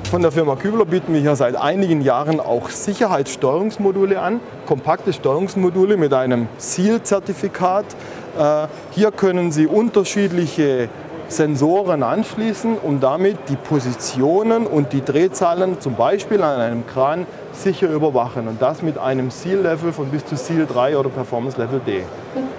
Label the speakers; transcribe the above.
Speaker 1: Von der Firma Kübler bieten wir hier seit einigen Jahren auch Sicherheitssteuerungsmodule an, kompakte Steuerungsmodule mit einem SEAL-Zertifikat. Hier können Sie unterschiedliche Sensoren anschließen, um damit die Positionen und die Drehzahlen zum Beispiel an einem Kran sicher überwachen und das mit einem SEAL-Level von bis zu SEAL 3 oder Performance Level D.